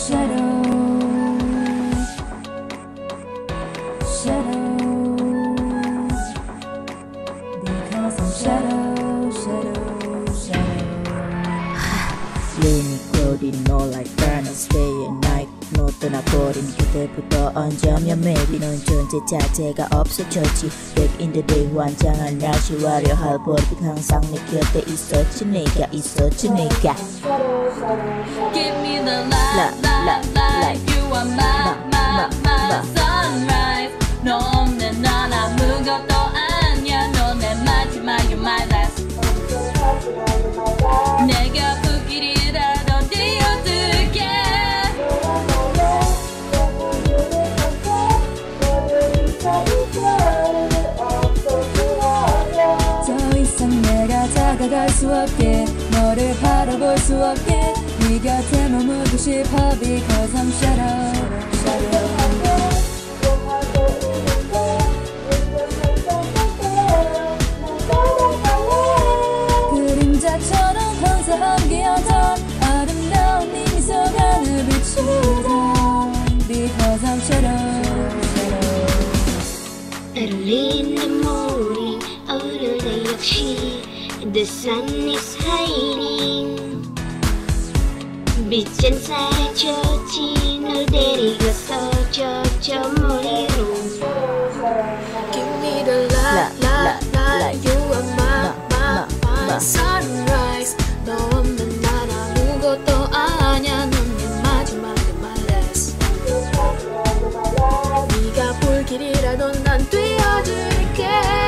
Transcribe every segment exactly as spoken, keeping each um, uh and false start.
Leaning clothing no like burn and stay at night 너 떠나버린 그때부터 어쩌면 maybe 넌 존재 자체가 없어졌지 Back in the day 환장한 날씨 화려할 버릇 항상 내 곁에 있었지 내가 있었지 내가 Give me the light, light, light You are my, my, my sunrise 너 없는 난 아무것도 아니야 너 내 마지막 You're my last 내가 불길이라도 뛰어들게 더 이상 내가 다가갈 수 없게 너를 바라볼 수 없게 네 곁에 머물고 싶어 Because I'm shadow, shadow. 그림자처럼 항상 함께하던 아름다운 네 미소가 늘 비추던 Because I'm shadow, shadow. 때로린 눈물이 오를 때 역시 The sun is hiding 빛은 사라졌지 널 데리고서 저저 머리로 Give me the light, light, light You are my, my, my sunrise 너 없는 난 아무것도 아냐 넌 내 마지막 my last 네가 불길이라도 난 뛰어들게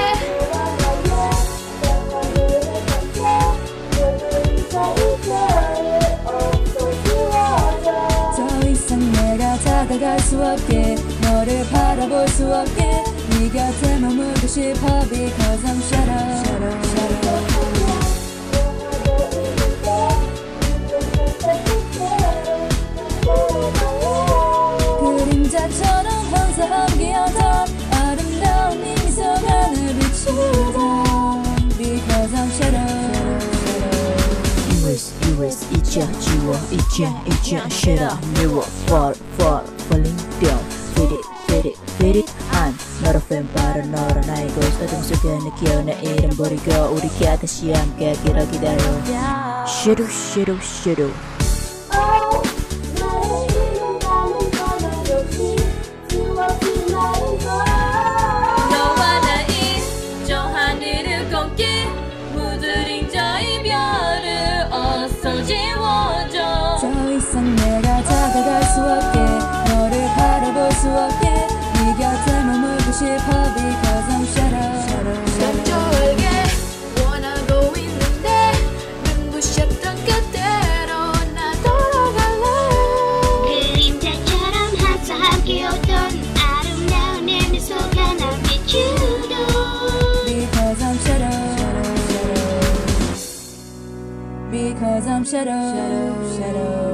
더 이상 내가 다가갈 수 없게 너를 바라볼 수 없게 네 곁에 머물고 싶어 Because I'm shadow, shadow, shadow. 그림자처럼 항상 함께하던 아름다운 네 미소가 늘 비추던 Because I'm shadow, shadow. Erase, erase 잊어 지워 이제 이제 shadow mirror fall, fall, falling down Fade it, fade it, fade it I'm not a fan 바로 너로 나의 ghost 어둠 속에 느껴 내 이름 버리고 우리 다시 함께 기다려 기다려 Shadow, shadow, shadow 너와 나의 저 하늘을 걷게 무드린 저 이별을 어서 지워줘 더 이상 내가 다가갈 수 없게 너를 바라볼 수 없게 네 곁에 머물고 싶어 Because I'm shadow, shadow, shadow. 저 알게 원하고 있는데 눈부셨던 그대로 나 돌아갈래 그림자처럼 항상 함께였던 아름다운 내 미소가 날 비추던 Because I'm shadow, shadow, shadow. Because I'm shadow, shadow, shadow.